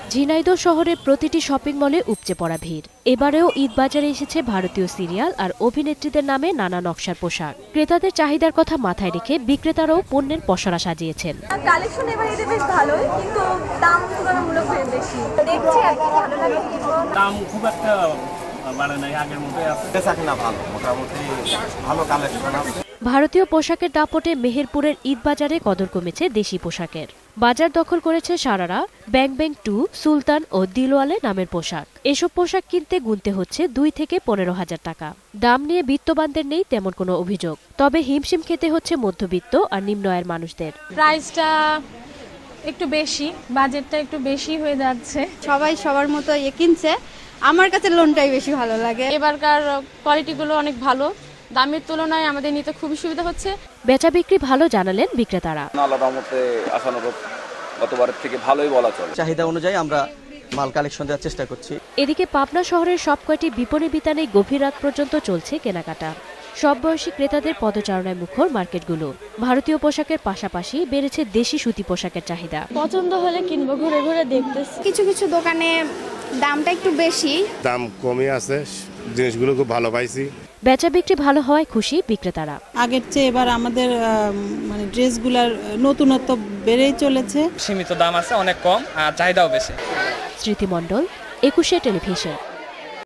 ঝিনাইদহ শহরের প্রতিটি শপিং মলে উপচে পড়া ভিড়। এবারেও ঈদ বাজারে এসেছে ভারতীয় সিরিয়াল আর অভিনেত্রীদের নামে নানা নকশার পোশাক। ক্রেতাদের চাহিদার কথা মাথায় রেখে বিক্রেতারাও পণ্যের পসরা সাজিয়েছেন। কালেকশন এবার ঈদে বেশ ভালোই, কিন্তু দাম তুলনামূলকভাবে বেশি। দেখছি আর কি ভালো লাগে। দাম খুব একটা বাড়ে নাই, আগের মতোই আছে। বেচাকেনা ভালো, মোটামুটি ভালো কালেকশন আছে। ভারতীয় পোশাকের দাপটে মেহেরপুরের ঈদ বাজারে কদর কমেছে দেশি পোশাকের। বাজার দখল করেছে সারারা, ব্যাং ব্যাং 2, সুলতান ও দিলওয়ালে নামের পোশাক। এসব পোশাক কিনতে গুনতে হচ্ছে 2 থেকে 15,000 টাকা। দাম নিয়ে বিত্তবানদের নেই তেমন কোনো অভিযোগ, তবে হিমশিম খেতে হচ্ছে মধ্যবিত্ত আর নিম্ন আয়ের মানুষদের। প্রাইসটা একটু বেশি, বাজেটটা একটু বেশি হয়ে যাচ্ছে। সবাই সবার মতো কিনছে, আমার কাছে লোনটাই বেশি ভালো লাগে। এবারকার কোয়ালিটিগুলো অনেক ভালো, দামের তুলনায় আমাদের নিতে খুবই সুবিধা হচ্ছে। বেচা বিক্রি ভালো জানালেন বিক্রেতারা। আল্লাহর রহমতে আশানুরূপ গতবারের থেকে ভালোই বলা চলে। চাহিদা অনুযায়ী আমরা মাল কালেকশন দেওয়ার চেষ্টা করছি। এদিকে পাবনা শহরের সবকয়টি বিপণী বিতানে গভীর রাত পর্যন্ত চলছে কেনাকাটা। সব বয়সী ক্রেতাদের পদচারণায় মুখর মার্কেটগুলো। ভারতীয় পোশাকের পাশাপাশি বেড়েছে দেশি সুতি পোশাকের চাহিদা। পছন্দ হলে কিনবো, ঘুরে ঘুরে দেখতেছি। কিছু কিছু দোকানে দামটা একটু বেশি, দাম কমে আছে, জিনিসগুলো খুব ভালো পাইছি। বেচা বিক্রি ভালো হওয়ায় খুশি বিক্রেতারা। আগের চেয়ে এবার আমাদের ড্রেসগুলোর নতুনত্ব বেড়েই চলেছে। সীমিত দাম আছে, অনেক কম আর চাহিদাও বেশি। স্মৃতি মণ্ডল, 21 টেলিভিশন।